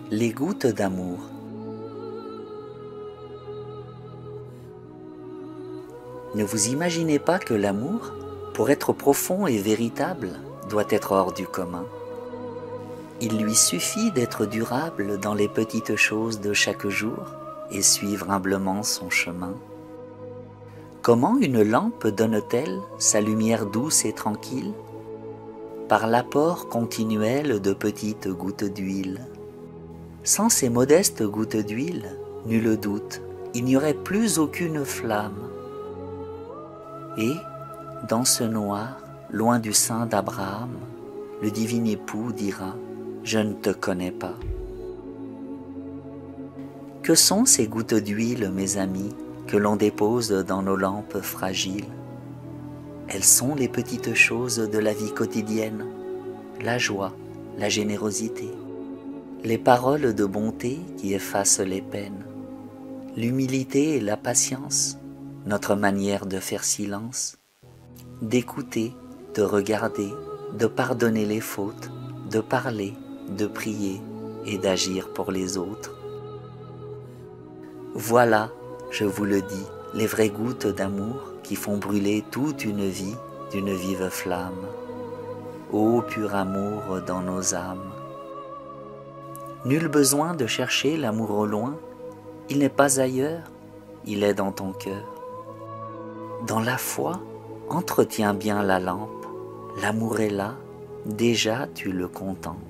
Les gouttes d'amour. Ne vous imaginez pas que l'amour, pour être profond et véritable, doit être hors du commun. Il lui suffit d'être durable dans les petites choses de chaque jour et suivre humblement son chemin. Comment une lampe donne-t-elle sa lumière douce et tranquille? Par l'apport continuel de petites gouttes d'huile. Sans ces modestes gouttes d'huile, nul doute, il n'y aurait plus aucune flamme. Et, dans ce noir, loin du sein d'Abraham, le divin époux dira « Je ne te connais pas ». Que sont ces gouttes d'huile, mes amis, que l'on dépose dans nos lampes fragiles? Elles sont les petites choses de la vie quotidienne, la joie, la générosité, les paroles de bonté qui effacent les peines, l'humilité et la patience, notre manière de faire silence, d'écouter, de regarder, de pardonner les fautes, de parler, de prier et d'agir pour les autres. Voilà, je vous le dis, les vraies gouttes d'amour qui font brûler toute une vie d'une vive flamme. Ô pur amour dans nos âmes! Nul besoin de chercher l'amour au loin, il n'est pas ailleurs, il est dans ton cœur. Dans la foi, entretiens bien la lampe, l'amour est là, déjà tu le contemples.